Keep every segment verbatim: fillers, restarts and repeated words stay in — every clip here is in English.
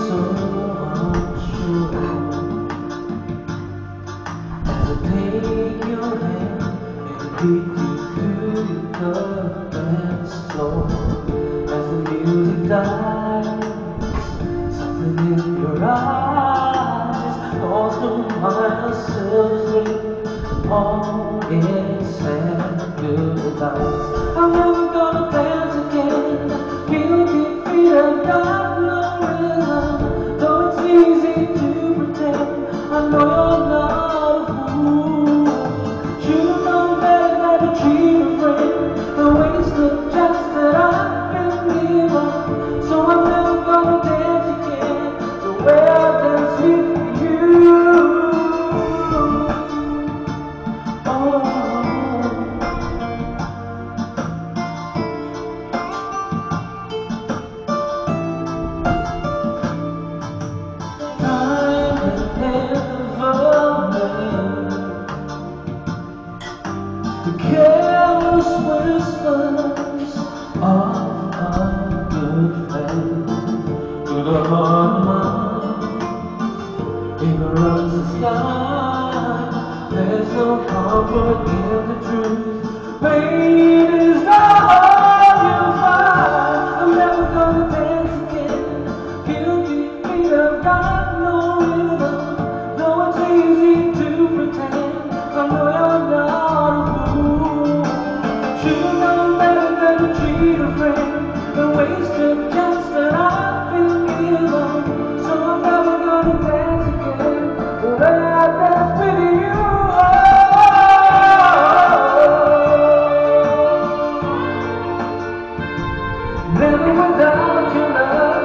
so unsure as I take your hand and lead you through the dance floor. As the music dies, something in your eyes calls to myself sleep. All is sad goodbyes. I'm never gonna dance again. Guilty feet have got no rhythm. Though it's easy to pretend, I know you're not a fool. Should've known better than to treat a friend the waste of just that I've been given. So I'm never gonna dance again the way I dance with you. Careless whispers of a good friend, with a hard mind, it runs the sky. There's no comfort in the truth. Pain is the heart you find. I'm never gonna dance again. Guilty feet have got no rhythm. Though it's easy to pretend, I know you're not a fool. Should've known better than to treat a friend the wasted chance that I've been given. So I'm never gonna dance again the way I dance with you. Oh, never without your love.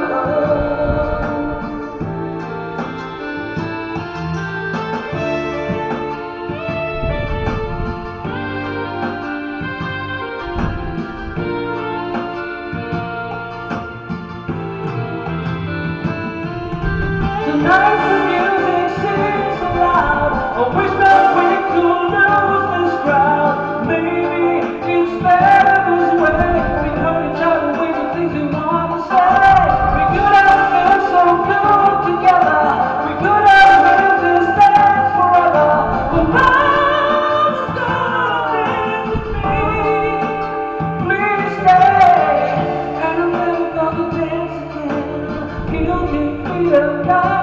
Tonight the music sings so loud. I wish that we could lose this crowd. Maybe it's better this way. We hurt each other with the things we want to say. We could have been so good together. We could have lived this dance forever. But love's gonna dance with me. Please stay. And I'm never gonna dance again. Guilty feet have got